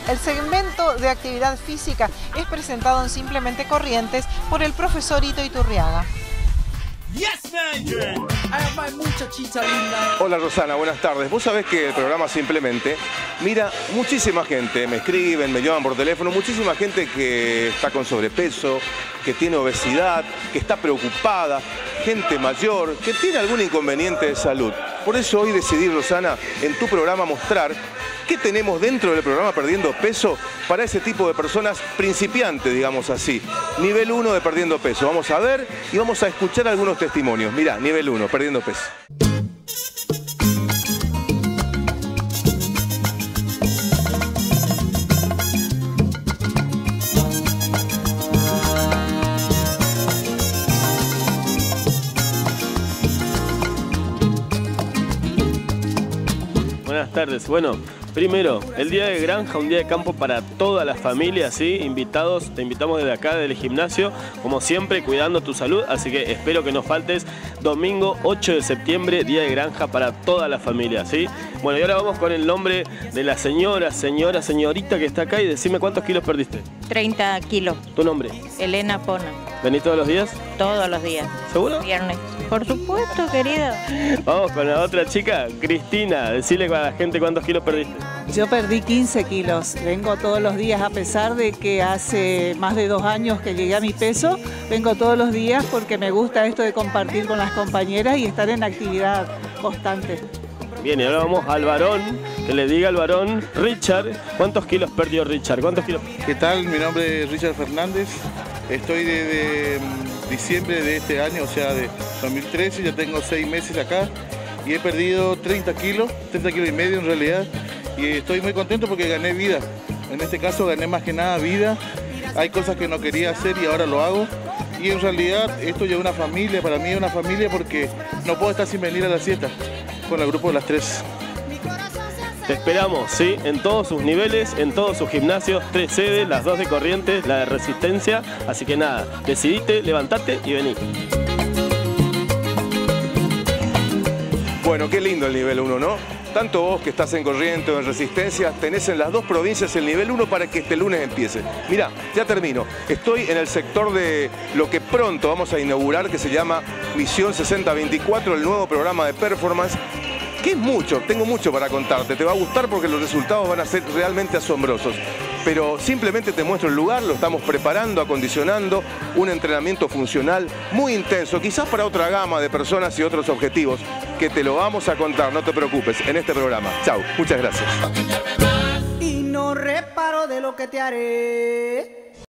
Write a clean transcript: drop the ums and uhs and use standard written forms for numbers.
El segmento de actividad física es presentado en Simplemente Corrientes por el profesor Ito Iturriaga. Yes, man. Ay, muchachita linda. Hola Rosana, buenas tardes. Vos sabés que el programa Simplemente mira muchísima gente, me escriben, me llaman por teléfono, muchísima gente que está con sobrepeso, que tiene obesidad, que está preocupada, gente mayor, que tiene algún inconveniente de salud. Por eso hoy decidí, Rosana, en tu programa mostrar qué tenemos dentro del programa Perdiendo Peso para ese tipo de personas principiantes, digamos así. Nivel 1 de Perdiendo Peso. Vamos a ver y vamos a escuchar algunos testimonios. Mirá, nivel 1, Perdiendo Peso. Buenas tardes. Bueno, primero, el día de granja, un día de campo para toda la familia, ¿sí? Invitados, te invitamos desde acá, del gimnasio, como siempre, cuidando tu salud, así que espero que no faltes. Domingo 8 de septiembre, día de granja para toda la familia, ¿sí? Bueno, y ahora vamos con el nombre de la señorita que está acá y decime cuántos kilos perdiste. 30 kilos. ¿Tu nombre? Elena Pona. ¿Venís todos los días? Todos los días. ¿Seguro? Viernes. Por supuesto, querido. Vamos con la otra chica, Cristina. Decile a la gente cuántos kilos perdiste. Yo perdí 15 kilos. Vengo todos los días, a pesar de que hace más de 2 años que llegué a mi peso. Vengo todos los días porque me gusta esto de compartir con las compañeras y estar en actividad constante. Bien, y ahora vamos al varón, que le diga al varón, Richard, ¿cuántos kilos perdió Richard? ¿Cuántos kilos? ¿Qué tal? Mi nombre es Richard Fernández. Estoy desde diciembre de este año, o sea, de 2013, ya tengo 6 meses acá y he perdido 30 kilos y medio en realidad, y estoy muy contento porque gané vida. En este caso gané más que nada vida. Hay cosas que no quería hacer y ahora lo hago. Y en realidad esto ya es una familia, para mí es una familia porque no puedo estar sin venir a la siesta con el grupo de las 3. Te esperamos, ¿sí? En todos sus niveles, en todos sus gimnasios, 3 sedes, las 2 de Corrientes, la de Resistencia. Así que nada, decidite, levantate y vení. Bueno, qué lindo el nivel 1, ¿no? Tanto vos que estás en Corrientes o en Resistencia, tenés en las 2 provincias el nivel 1 para que este lunes empiece. Mirá, ya termino. Estoy en el sector de lo que pronto vamos a inaugurar, que se llama Misión 6024, el nuevo programa de performance. Que es mucho, tengo mucho para contarte, te va a gustar porque los resultados van a ser realmente asombrosos. Pero simplemente te muestro el lugar, lo estamos preparando, acondicionando, un entrenamiento funcional muy intenso, quizás para otra gama de personas y otros objetivos, que te lo vamos a contar, no te preocupes, en este programa. Chau, muchas gracias. Y no reparo de lo que te haré.